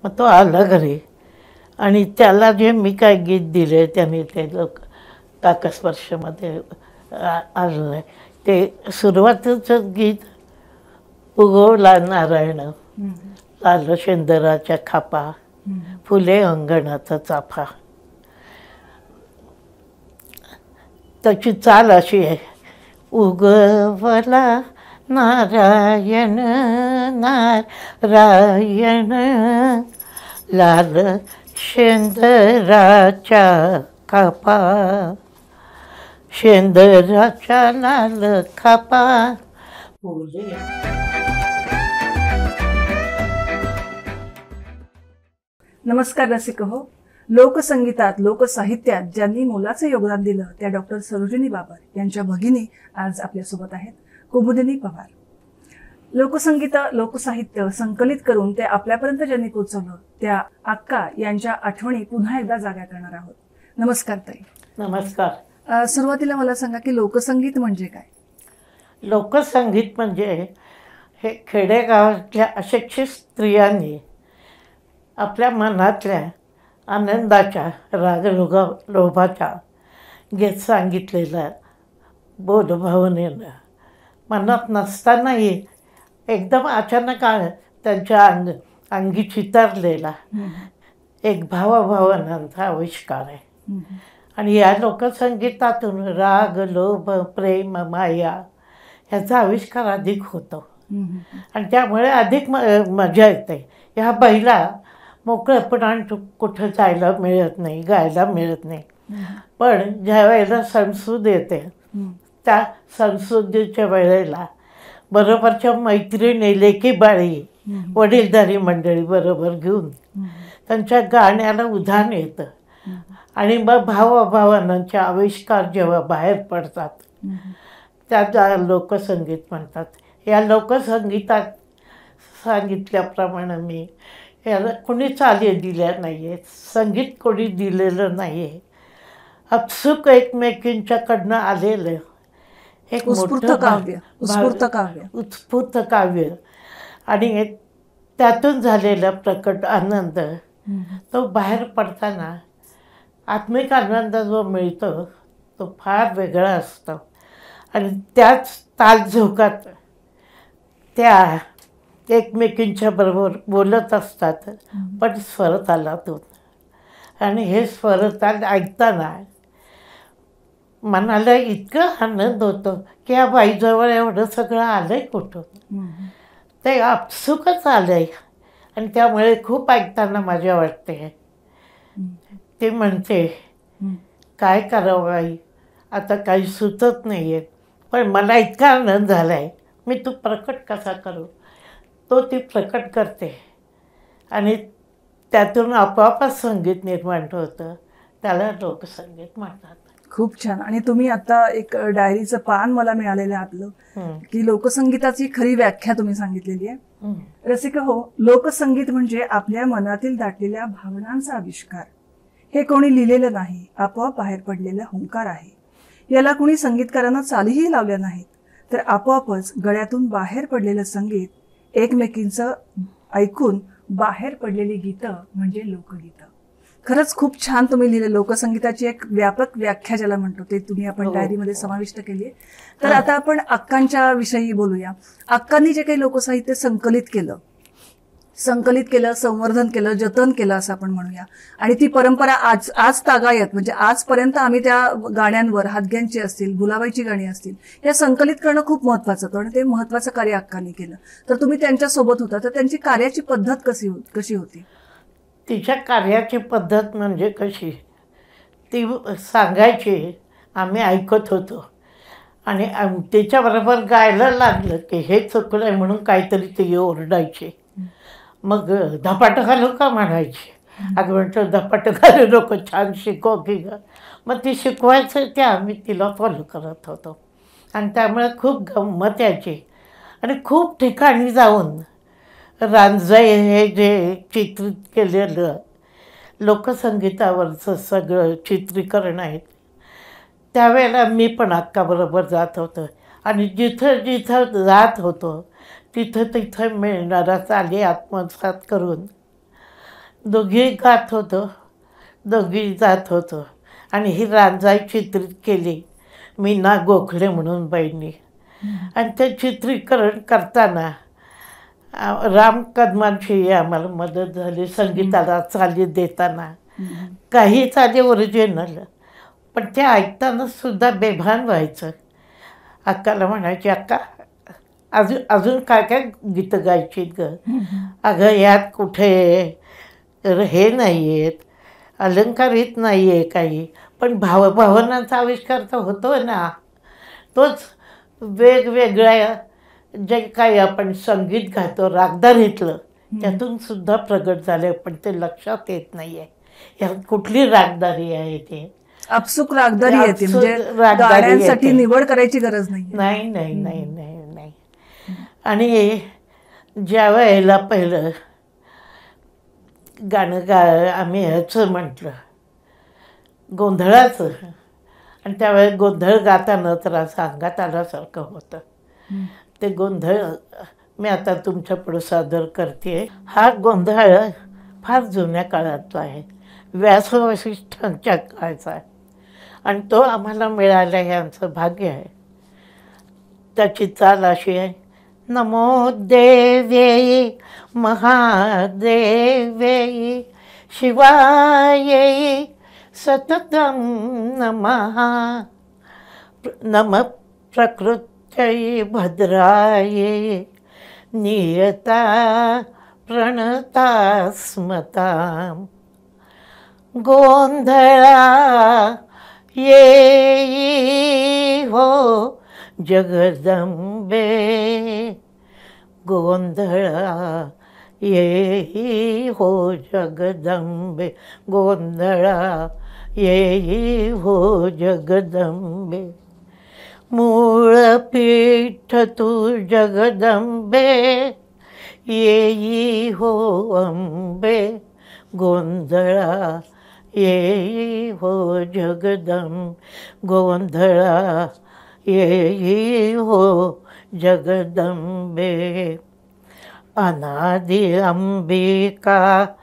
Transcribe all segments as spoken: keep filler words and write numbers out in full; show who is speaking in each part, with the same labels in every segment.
Speaker 1: मग तो आला घरी आणि त्याला जे मी काय गीत दिले त्याने ते लोक काकस्पर्शमध्ये आलं आहे ते सुरुवातीचं गीत उगवला नारायण लाल शेंदराच्या खापा फुले अंगणाचा चाफा. त्याची चाल अशी आहे, उगवला नारायण नारायण लाल शेंदराच्या खापा शेंदराच्या लाल खापा फुले.
Speaker 2: नमस्कार रसिक हो. लोकसंगीतात लोकसाहित्यात ज्यांनी मोलाचं योगदान दिलं त्या डॉक्टर सरोजिनी बाबर यांच्या भगिनी आज आपल्यासोबत आहेत, कुमुदिनी पवार. लोकसंगीत लोकसाहित्य संकलित करून ते आपल्यापर्यंत ज्यांनी पोहोचवलं त्या अक्का यांच्या आठवणी पुन्हा एकदा जाग्या करणार आहोत. नमस्कार ताई.
Speaker 1: नमस्कार.
Speaker 2: सुरुवातीला मला सांगा की लोकसंगीत म्हणजे काय?
Speaker 1: लोकसंगीत म्हणजे हे खेडेगावातल्या अशिक्षित स्त्रियांनी आपल्या मनातल्या आनंदाच्या रागलोगा लोभाच्या गीत सांगितलेलं बोधभावनेनं मनात नसतानाही एकदम अचानक त्यांच्या अंग अंगी चितारलेला एक भावाभावनांचा आविष्कार आहे. आणि या लोकसंगीतातून राग लोभ प्रेम माया ह्याचा आविष्कार अधिक होतो आणि त्यामुळे अधिक म मजा येते. ह्या बैला मोकळेपणाने कुठं जायला मिळत नाही, गायला मिळत नाही, पण ज्या वेळेला संसूद येते त्या संसुदीच्या वेळेला बरोबरच्या मैत्रिणी लेकी बाळी वडीलधारी मंडळी बरोबर घेऊन त्यांच्या गाण्याला उधाण येतं आणि मग भावाभावनांचे आविष्कार जेव्हा बाहेर पडतात त्याला लोकसंगीत म्हणतात. या लोकसंगीतात सांगितल्याप्रमाणे मी याला कोणी चाली दिल्या नाही आहेत, संगीत कोणी दिलेलं नाही आहे, अपसूक एकमेकींच्याकडनं आलेलं एक मोठं
Speaker 2: काव्य, उत्स्फूर्त काव्य
Speaker 1: उत्स्फूर्त काव्य आणि त्यातून झालेला प्रकट आनंद तो बाहेर पडताना आत्मिक आनंद जो मिळतो तो फार वेगळा असतो. आणि त्याच तालझोकात त्या एकमेकींच्या बरोबर बोलत असतात पण स्वरतालातून. आणि हे स्वरताल ऐकताना मनाला इतकं आनंद होतो की या बाईजवळ एवढं सगळं आलंय कुठून, ते आपसुकच आलंय. आणि त्यामुळे खूप ऐकताना मजा वाटते. ते म्हणते काय करावं बाई, आता काही सुचत नाही आहे, पण मला इतका आनंद झाला आहे, मी तू प्रकट कसा करू. तो ती प्रकट करते आणि त्यातून आपोआपच संगीत निर्माण होतं, त्याला लोकसंगीत म्हणतात.
Speaker 2: खूप छान. आणि तुम्ही आता एक डायरीचं पान मला मिळालेलं आपलं की लोकसंगीताची खरी व्याख्या तुम्ही सांगितलेली आहे. रसिक हो, लोकसंगीत म्हणजे आपल्या मनातील दाटलेल्या भावनांचा आविष्कार. हे कोणी लिहिलेलं नाही, आपोआप बाहेर पडलेला हुंकार आहे. याला कोणी संगीतकारांना चालीही लावल्या नाहीत, तर आपोआपच गळ्यातून बाहेर पडलेलं संगीत, एकमेकींचं ऐकून बाहेर पडलेली गीतं म्हणजे लोकगीतं. खरंच खूप छान तुम्ही लिहिलं. लोकसंगीताची एक व्यापक व्याख्या ज्याला म्हणतो ते तुम्ही आपण डायरीमध्ये समाविष्ट केली. तर आता आपण अक्कांच्या विषयी बोलूया. अक्कांनी जे काही लोकसाहित्य संकलित केलं संकलित केलं संवर्धन केलं, जतन केलं असं आपण म्हणूया. आणि ती परंपरा आज आज तागायत म्हणजे आजपर्यंत आम्ही त्या गाण्यांवर, हादग्यांची असतील, भुलाबाईची गाणी असतील, या संकलित करणं खूप महत्वाचं होतं आणि ते महत्वाचं कार्य अक्कांनी केलं. तर तुम्ही त्यांच्यासोबत होता, तर त्यांची कार्याची पद्धत कशी कशी होती?
Speaker 1: तिच्या कार्याची पद्धत म्हणजे कशी, ती सांगायची, आम्ही ऐकत होतो आणि त्याच्याबरोबर गायला लागलं की हे चुकलं आहे म्हणून काहीतरी ते ओरडायचे. मग धपाटं घालू का म्हणायची. अगं म्हटलं धपाटं घालू नको, छान शिकव की ग. मग ती शिकवायचं ते आम्ही तिला फॉलो करत होतो आणि त्यामुळे खूप गंमत यायची. आणि खूप ठिकाणी जाऊन रांजाई हे जे चित्रित केलेलं लोकसंगीतावरचं सगळं चित्रीकरण आहे त्यावेळेला मी पण अक्काबरोबर जात होतो. आणि जिथं जिथं जात होतो तिथं तिथं मिळणारा चाली आत्मसात करून दोघी गात होतो, दोघी जात होतो. आणि ही रांजाई चित्रित केली मीना गोखले म्हणून बाईंनी. आणि ते चित्रीकरण करताना राम कदमांची आम्हाला मदत झाली संगीताला चाली देताना. काही चाली ओरिजिनल, पण ते ऐकताना सुद्धा बेभान व्हायचं. अक्काला म्हणायची, अक्का अजून अजून काय काय गीतं गायची ग, अगं यात कुठे हे नाही आहेत, अलंकारित नाही आहे काही, पण भावभावनांचा आविष्कार तर होतो ना. तोच वेगवेगळ्या जे काही आपण संगीत गातो रागदारीतलं, त्यातून सुद्धा प्रगट झालं, पण ते लक्षात येत नाही आहे यात कुठली रागदारी आहे. ते
Speaker 2: आपसुक रागदारी येते, म्हणजे गाण्यांसाठी निवड करायची गरज नाही.
Speaker 1: नाही नाही नाही नाही नाही. आणि ज्या वेळेला पहिलं गाणं गा आम्ही ह्याचं म्हटलं गोंधळाचं, आणि त्यावेळेस गोंधळ गाताना तर असं अंगात आल्यासारखं होतं. ते गोंधळ मी आता तुमच्या पुढे सादर करते. हा गोंधळ फार जुन्या काळातला आहे, व्यास वसिष्ठांच्या काळाचा आहे, आणि तो आम्हाला मिळाला हे आमचं भाग्य आहे. त्याची चाल अशी आहे, नमो देव्यै महादेव्यै शिवायै सततं नमः, नमः प्रकृत्यै भद्रायै नियता प्रणता स्मतां, गोंधळा येई हो जगदंबे, गोंधळा येई हो जगदंबे, गोंधळा येई हो जगदंबे, मूळ पीठ तू जगदंबे येई हो अंबे, गोंधळा येई हो जगदंबे, गोंधळा येई हो जगदंबे. अनादि अंबिका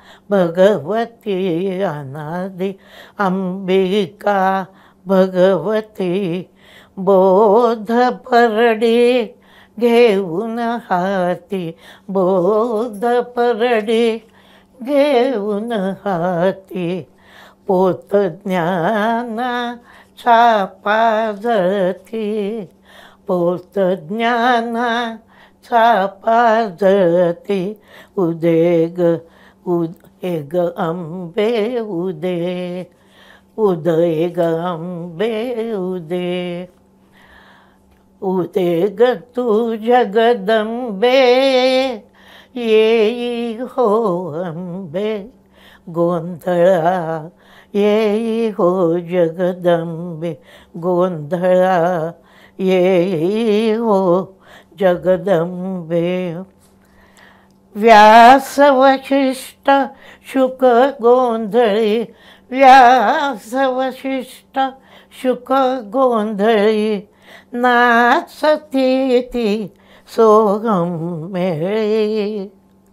Speaker 1: भगवती, अनादि अंबिका भगवती, बोध परडी घेऊन हाती, बोध परडी घेऊन हाती, पोत ज्ञानाचा पाजळती, पोत ज्ञानाचा पाजळती, उदे ग उदे ग अंबे उदे, उदय ग अंबे उदे, उदे ग तू जगदंबे येई हो अंबे, गोंधळा येई हो जगदंबे, गोंधळा येई हो जगदंबे. व्यास वशिष्ठ शुक गोंधळी, व्यास वशिष्ठ शुक गोंधळी, नाचती ती सोहम मेळी,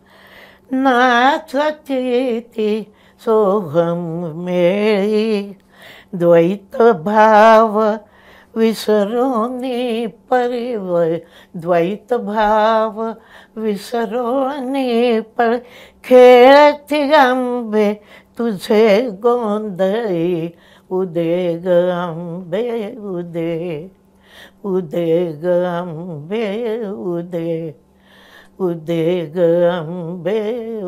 Speaker 1: नाचती ती सोहम मेळी, द्वैत भाव विसरोनी परिवय, द्वैत भाव विसरोनी पर, खेळती आंबे तुझे गोंधळी, उदे ग आंबे उदे, उदे ग आंबे उदे, उदे ग आंबे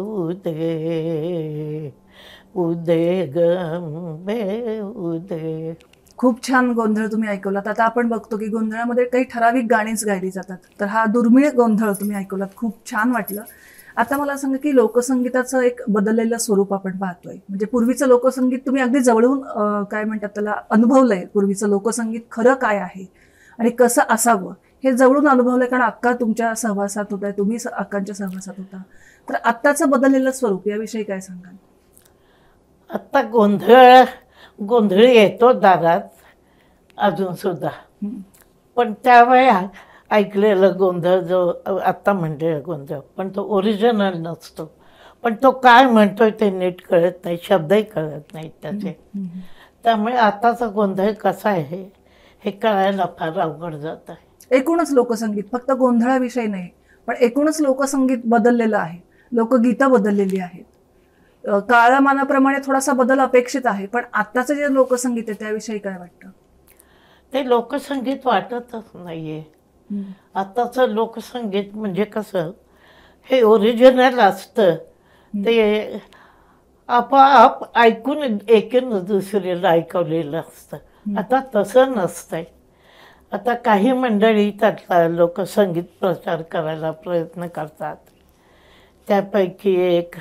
Speaker 1: उदे, उदे ग आंबे उदे.
Speaker 2: खूप छान गोंधळ तुम्ही ऐकवलात. आता आपण बघतो की गोंधळामध्ये काही ठराविक गाणीच गायली जातात, तर हा दुर्मिळ गोंधळ तुम्ही ऐकवलात, खूप छान वाटलं. आता मला सांगा की लोकसंगीताचं एक बदललेलं स्वरूप आपण पाहतोय, म्हणजे पूर्वीचं लोकसंगीत तुम्ही अगदी जवळून काय म्हणतात त्याला अनुभवलंय, पूर्वीचं लोकसंगीत खरं काय आहे आणि कसं असावं हे जवळून अनुभवलंय, कारण अक्का तुमच्या सहवासात होता, तुम्ही अक्कांच्या सहवासात होता. तर आत्ताचं बदललेलं स्वरूप याविषयी काय सांगाल?
Speaker 1: आत्ता गोंधळ गोंधळ येतो दारात अजून सुद्धा, पण त्यावेळी ऐकलेलं गोंधळ जो आत्ता म्हणलेला गोंधळ, पण तो ओरिजिनल नसतो. पण तो काय म्हणतोय ते नीट कळत नाही, शब्दही कळत नाहीत त्याचे. त्यामुळे आताचा गोंधळ कसा आहे हे कळायला फार अवघड जात आहे.
Speaker 2: एकूणच लोकसंगीत फक्त गोंधळाविषयी नाही, पण एकूणच लोकसंगीत बदललेलं आहे, लोकगीतं बदललेली आहेत. काळामानाप्रमाणे थोडासा बदल अपेक्षित आहे, पण आत्ताचं जे लोकसंगीत आहे त्याविषयी काय वाटतं?
Speaker 1: ते लोकसंगीत वाटतच नाहीये. आताचं लोकसंगीत म्हणजे कसं, हे ओरिजिनल असतं, ते आपोआप ऐकून एकेन दुसरीला ऐकवलेलं असतं. आता तसं नसतंय. आता काही मंडळी त्यातला लोकसंगीत प्रचार करायला प्रयत्न करतात. त्यापैकी एक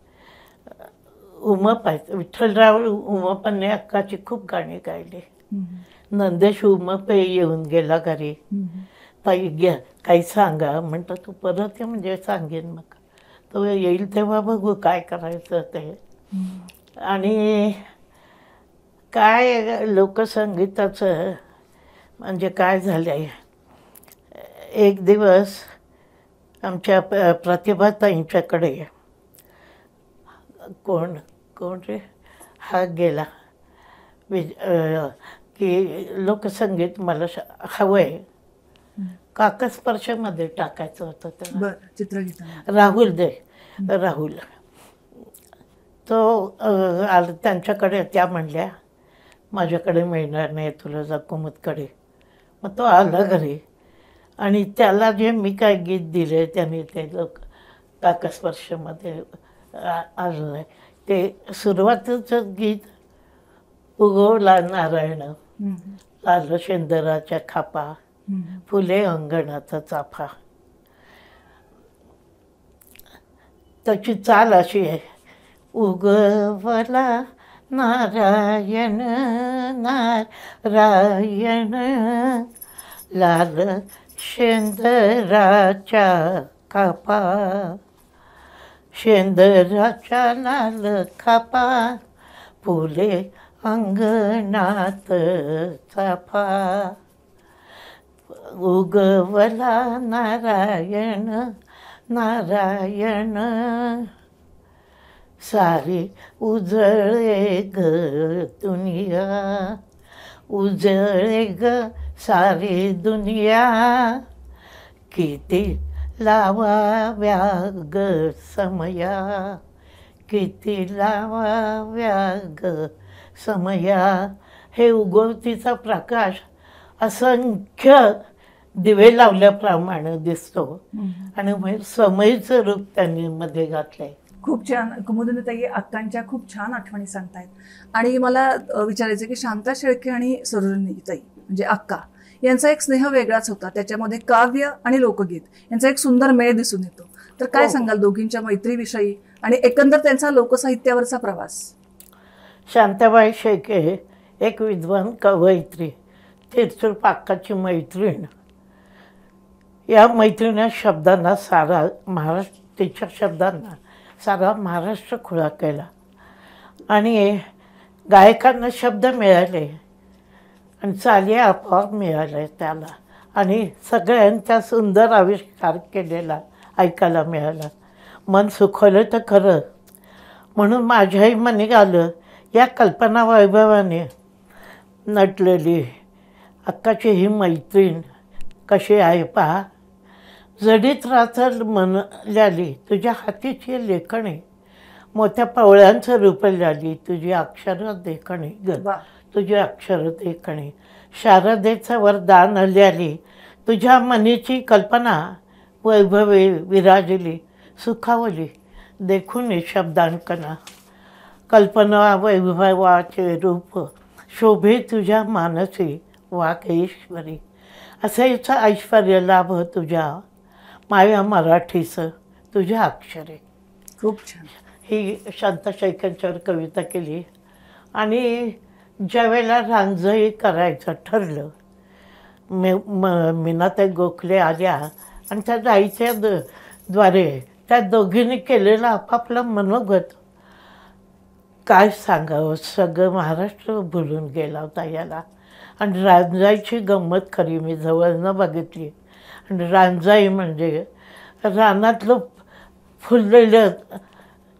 Speaker 1: उमप आहे, विठ्ठलराव उमपांनी अक्काची खूप गाणी गायली. नंदेश उमपे येऊन गेला घरी, ताई घ्या काही सांगा, म्हणतं तू परत ये म्हणजे सांगेन. मग तो येईल तेव्हा बघू काय करायचं ते. आणि काय लोकसंगीताचं म्हणजे काय झालं आहे, एक दिवस आमच्या प्रतिभाताईंच्याकडे कोण कोण रे हा गेला विज की लोकसंगीत मला हवं आहे, काकस्पर्शमध्ये टाकायचं होतं त्याला.
Speaker 2: चित्रगीत
Speaker 1: राहुल दे राहुल तो आला त्यांच्याकडे. त्या म्हणल्या माझ्याकडे मिळणार नाही, तुला जा कुमुदकडे. मग तो आला घरी आणि त्याला जे मी काय गीत दिले त्याने ते लोक काकस्पर्शमध्ये आलं आहे. ते सुरुवातीचं गीत, उगवला नारायण लाल शेंदराच्या खापा, फुले अंगणाचा चाफा. त्याची चाल अशी आहे, उगवला नारायण नारायण लाल शेंदराच्या खापा, शेंदराच्या लाल खापा, फुले अंगणात चाफा. उगवला नारायण नारायण सारी उजळे ग दुनिया, उजळे ग सारी दुनिया, किती लावाव्या ग समया, किती लावाव्या ग समया. हे उगवतीचा प्रकाश असंख्य दिवे लावल्याप्रमाणे दिसतो आणि मग समयीचं रूप त्यांनी मध्ये घातलंय.
Speaker 2: खूप छान कुमुदिनी ताई, अक्कांच्या खूप छान आठवणी सांगतायत. आणि मला विचारायचं की शांता शेळके आणि सरोजिनी ताई म्हणजे अक्का यांचा एक स्नेह वेगळाच होता, त्याच्यामध्ये काव्य आणि लोकगीत यांचा एक सुंदर मेळ दिसून येतो. तर काय सांगाल दोघींच्या मैत्रीविषयी आणि एकंदर त्यांचा लोकसाहित्यावरचा प्रवास?
Speaker 1: शांताबाई शेळके एक विद्वान कवयित्री, तिरचूर पाकाची मैत्रीण. या मैत्रिणी शब्दांना सारा महाराष्ट्र, तिच्या शब्दांना सारा महाराष्ट्र खुळा केला आणि गायकांना शब्द मिळाले आणि चाली आपोआप मिळाले त्याला आणि सगळ्यांचा सुंदर आविष्कार केलेला ऐकायला मिळाला. मन सुखवलं तर खरं. म्हणून माझ्याही मनी आलं या कल्पना वैभवाने नटलेली अक्काची ही मैत्रीण कशी आहे पहा. जडीत राचल म्हणल्याली तुझ्या हातीची लेखणी, मोठ्या पवळ्यांचं रूप लाली तुझी अक्षर देखणी ग, तुझी अक्षर देखणी. शारदेचं वरदान ल्याली तुझ्या मनीची कल्पना, वैभवे विराजली सुखावली देखून शब्दांकना. कल्पना वैभवाचे रूप शोभे तुझ्या मानसी वाकेश्वरी. असेच ऐश्वर्य लाभ तुझ्या माया मराठीचं तुझ्या अक्षरे.
Speaker 2: खूप छान.
Speaker 1: ही शांता शेळकेंच्यावर कविता केली. आणि ज्यावेळेला रांजई करायचं ठरलं, मे म मीनाताई गोखले आल्या आणि त्या जायच्या द द्वारे त्या दोघींनी केलेलं आपापलं मनोगत काय सांगावं, सगळं महाराष्ट्र भुलून गेला होता याला. आणि रांजाईची गंमत खरी मी जवळनं बघितली. आणि रांजाई म्हणजे रानातलं फुललेलं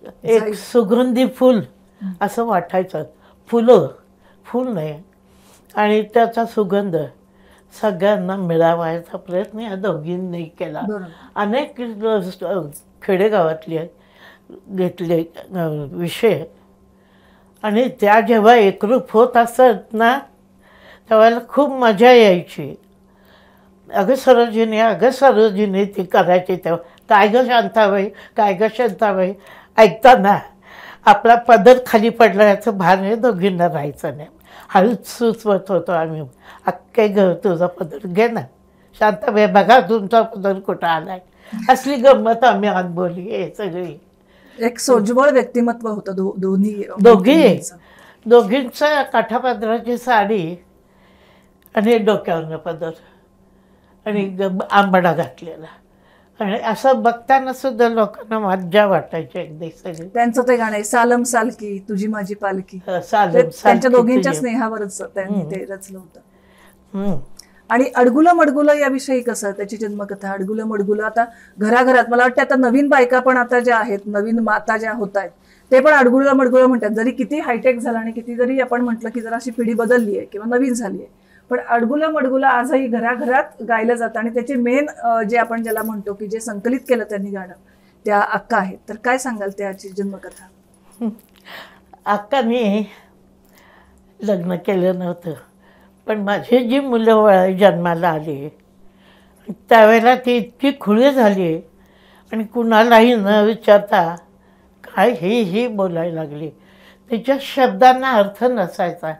Speaker 1: एक सुगंधी फूल असं वाटायचं. फुलं फूल नाही आणि त्याचा सुगंध सगळ्यांना मिळावायचा प्रयत्न या दोघींनी केला. अनेक खेडेगावातले घेतले विषय आणि त्या जेव्हा एकरूप होत असत ना तेव्हा खूप मजा यायची. अगं सरोजिनी अगं सरोजिनी ती करायची तेव्हा काय गं शांताबाई काय गं शांताबाई ऐकताना आपला पदर खाली पडला याचं भान हे दोघींना राहायचं नाही. हळूच सुचवत होतो आम्ही अक्के ग तुझा पदर घे ना शांताबाई बघा तुमचा पदर कुठं आलाय. असली गंमत आम्ही अनुभवली हे सगळी.
Speaker 2: एक सोज्वळ व्यक्तिमत्व होतं दो, दोन्ही
Speaker 1: दोघी दोघींचं काठापदराची साडी आणि डोक्यावरनं पदर आणि आंबाडा घातलेला आणि असं बघताना सुद्धा लोकांना मज्जा वाटायची अगदी सगळी.
Speaker 2: त्यांचं ते गाणं सालम सालकी तुझी माझी पालकी
Speaker 1: सालम
Speaker 2: त्यांच्या दोघींच्या स्नेहावरच त्यांनी ते रचलं होतं. आणि अडगुलं मडगुलं याविषयी कसं त्याची जन्मकथा अडगुलं मडगुलं आता घराघरात मला वाटतं आता नवीन बायका पण आता ज्या आहेत नवीन माता ज्या होत आहेत ते पण अडगुलं मडगुलं म्हणतात. जरी किती हायटेक झालं आणि किती जरी आपण म्हटलं की जरा अशी पिढी बदलली आहे किंवा नवीन झाली आहे पण अडगुलं मडगुलं आजही घराघरात गायलं जातं आणि त्याचे मेन जे आपण ज्याला म्हणतो की जे संकलित केलं त्यांनी गाणं त्या अक्का आहेत. तर काय सांगाल त्याची जन्मकथा?
Speaker 1: अक्काने लग्न केलं नव्हतं पण माझी जी मुलं जन्माला आली त्यावेळेला ती इतकी खुळी झाली आणि कुणालाही न विचारता काय हे ही बोलायला लागली. तिच्या शब्दांना अर्थ नसायचा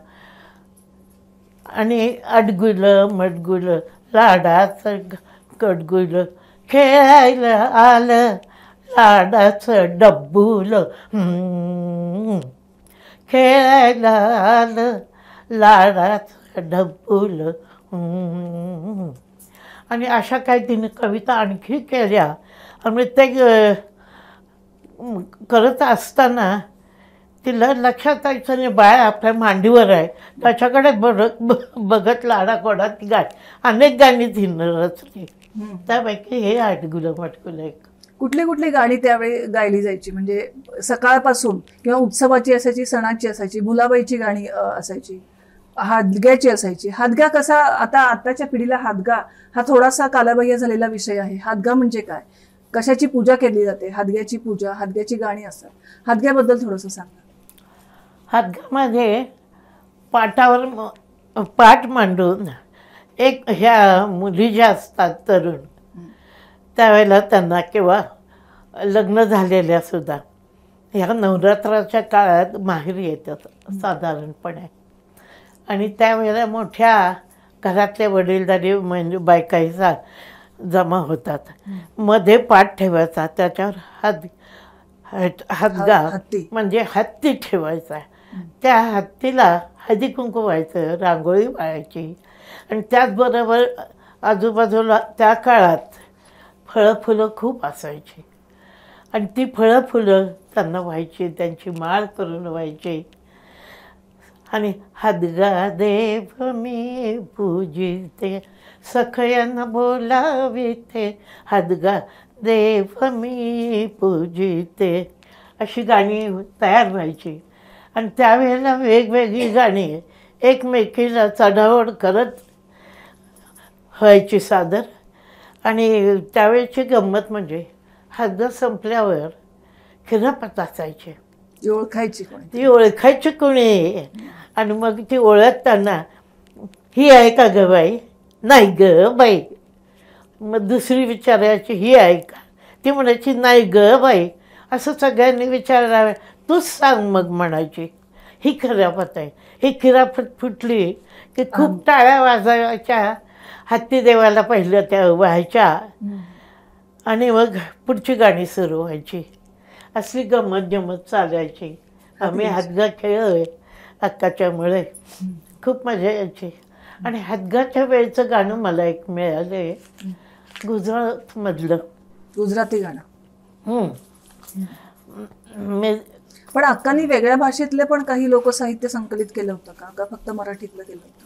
Speaker 1: आणि अडगुलं मडगुलं लाडाचं कडगुलं खेळायला आलं लाडाचं डब्बुलं खेळायला आलं लाडाचं डब्बुलं आणि अशा काही तिने कविता आणखी केल्या. आणि ते करत असताना तिला लक्षात यायचं नाही बाळ आपल्या मांडीवर आहे त्याच्याकडे बघत बघत लाडा कोडा ती गाय अनेक गाणी तिनं रचली. त्यापैकी हे अडगुलं मटगुलं एक.
Speaker 2: कुठली कुठली गाणी त्यावेळी गायली जायची म्हणजे सकाळपासून किंवा उत्सवाची असायची सणाची असायची भुलाबाईची गाणी असायची हादग्याची असायची. हादगा कसा आता आताच्या पिढीला हादगा हा थोडासा कालबाह्य झालेला विषय आहे. हादगा म्हणजे काय कशाची पूजा केली जाते हादग्याची पूजा हादग्याची गाणी असतात. हादग्याबद्दल थोडंसं सांगा.
Speaker 1: हादगामध्ये पाटावर पाट मांडून एक ह्या मुली ज्या असतात तरुण त्यावेळेला त्यांना किंवा लग्न झालेल्या सुद्धा ह्या नवरात्राच्या काळात माहेरी येतात साधारणपणे आणि त्यावेळेला मोठ्या घरातले वडीलधारी म्हणजे बायकाही सा जमा होतात. मध्ये पाट ठेवायचा त्याच्यावर हात हादगा म्हणजे हत्ती ठेवायचा. त्या हत्तीला हळदी कुंकू व्हायचं रांगोळी व्हायची आणि त्याचबरोबर आजूबाजूला त्या काळात फळं फुलं खूप असायची आणि ती फळं फुलं त्यांना व्हायची त्यांची माळ करून व्हायची. आणि हादगा देव मी पूजिते सखयन बोलाविते हादगा देव मी पूजिते अशी गाणी तयार व्हायची. आणि त्यावेळेला वेगवेगळी गाणी एकमेकीला चढाओढ करत व्हायची सादर. आणि त्यावेळेची गंमत म्हणजे हादगा संपल्यावर खिरापत असायची
Speaker 2: ती ओळखायची कोणी
Speaker 1: ती ओळखायची कोणी आणि मग ती ओळखताना ही आहे का ग बाई नाही ग बाई मग दुसरी विचारायची ही आहे का ती म्हणायची नाही ग बाई असं सगळ्यांनी विचारावं तूच सांग मग म्हणायची ही खिरापत आहे. ही खिरापत फुटली की खूप टाळ्या वाजवायच्या हत्ती देवाला पहिलं त्या व्हायच्या आणि मग पुढची गाणी सुरू व्हायची. असली गंमत जमत चालायची. आम्ही हादगा खेळलोय अक्काच्यामुळे खूप मजा यायची. आणि हादगाच्या वेळचं गाणं मला एक मिळालं गुजरातमधलं
Speaker 2: गुजराती गाणं.
Speaker 1: मी
Speaker 2: पण अक्कांनी वेगळ्या भाषेतले पण काही लोकसाहित्य संकलित केलं होतं का का फक्त मराठीतलं केलं होतं?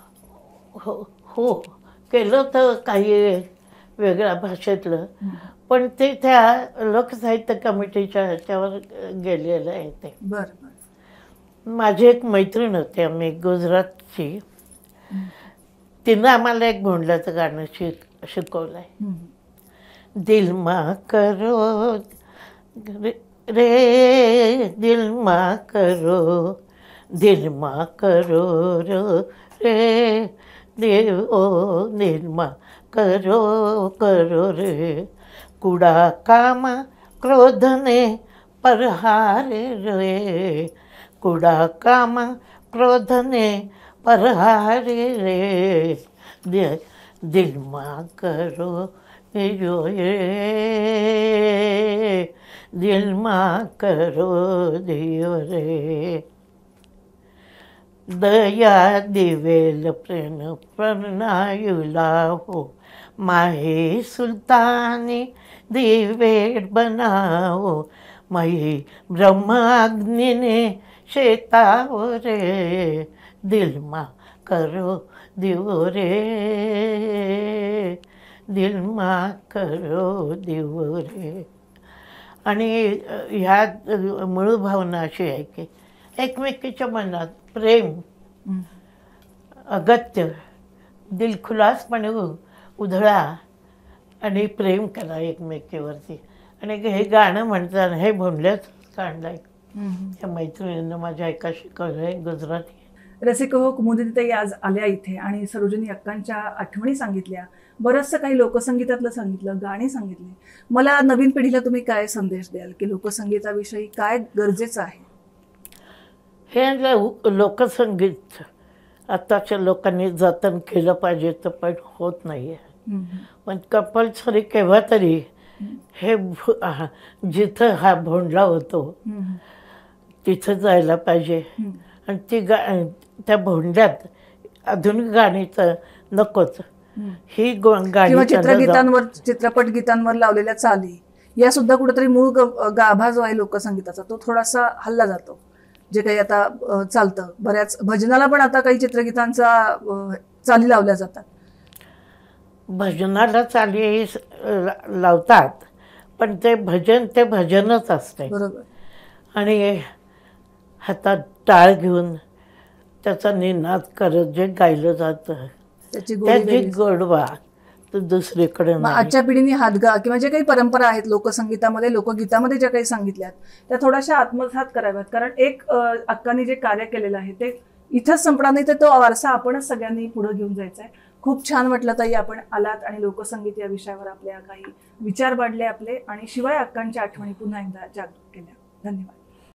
Speaker 1: हो हो केलं होतं काही वेगळ्या भाषेतलं पण ते त्या लोकसाहित्य कमिटीच्या ह्याच्यावर गेलेलं आहे ते.
Speaker 2: बरं बरं.
Speaker 1: माझी एक मैत्रीण होती, आम्ही गुजरातची, तिनं आम्हाला एक भोंडल्याचं गाणं शिक शिकवलं आहे. दिल मा करो रे, रे दिल मा करो, दिल मा करो रो रे देव ओ, दिल मा करो करो रे, कुडा कामा क्रोधने परहारे रे, कुडा कामा क्रोधने परहारे रे, दे दिल मा करो यो रे, दिल मा करो दियो रे, दया दिवेल प्रेम प्रणायुला हो, माहे सुलतानी दिवेल बनाओ, माही ब्रह्माग्निने शेताओ रे, दिल मा करो दिवो रे, दिल मा करो दिवो रे. आणि ह्या मूळ भावना अशी आहे की एकमेकीच्या मनात प्रेम, अगत्य, दिलखुलासपणे उधळा आणि प्रेम करा एकमेकीवरती. आणि हे गाणं म्हणताना हे भोंडल्याच काढलंय, त्या मैत्रिणीनं माझ्या एका शिकवलं आहे गुजराती.
Speaker 2: रसिक हो, कुमुदिनीताई आज आल्या इथे आणि सरोजिनी अक्कांच्या आठवणी सांगितल्या, बरंचसं काही लोकसंगीतातलं सांगितलं, गाणी सांगितली. मला नवीन पिढीला तुम्ही काय संदेश द्याल की लोकसंगीताविषयी काय गरजेचं आहे?
Speaker 1: हे लोकसंगीत आताच्या लोकांनी जतन केलं पाहिजे तर पण होत नाही आहे. पण कंपल्सरी केव्हा तरी हे जिथं हा भोंडला होतो तिथं जायला पाहिजे. आणि ती गा त्या भोंड्यात आधुनिक गाणी तर नकोच, ही गाणी
Speaker 2: चित्रगीतांवर चित्रपट गीतांवर लावलेल्या चाली या सुद्धा कुठेतरी मूळ गाभा जो आहे लोकसंगीताचा तो थोडासा हल्ला जातो. जे काही आता चालतं, बऱ्याच भजनाला पण आता काही चित्रगीतांचा चाली लावल्या जातात.
Speaker 1: भजनाला चाली लावतात पण ते भजन ते भजनच असते.
Speaker 2: बरोबर.
Speaker 1: आणि हातात टाळ घेऊन त्याचा निनाद करत जे गायलं जातं त्याची गोडवा तर दुसरीकडे नाही.
Speaker 2: आजच्या पिढीने हातगा किंवा जे काही परंपरा आहेत लोकसंगीतामध्ये लोकगीतामध्ये ज्या काही सांगितल्यात त्या थोड्याशा आत्मसात कराव्यात. कारण एक अक्कांनी जे कार्य केलेलं आहे ते इथंच संपणार नाही, तर तो वारसा आपणच सगळ्यांनी पुढे घेऊन जायचा आहे. खूप छान वाटलं ताई, आपण आलात आणि लोकसंगीत या विषयावर आपल्या काही विचार वाढले आपले आणि शिवाय अक्कांच्या आठवणी पुन्हा एकदा जागृत केल्या. धन्यवाद.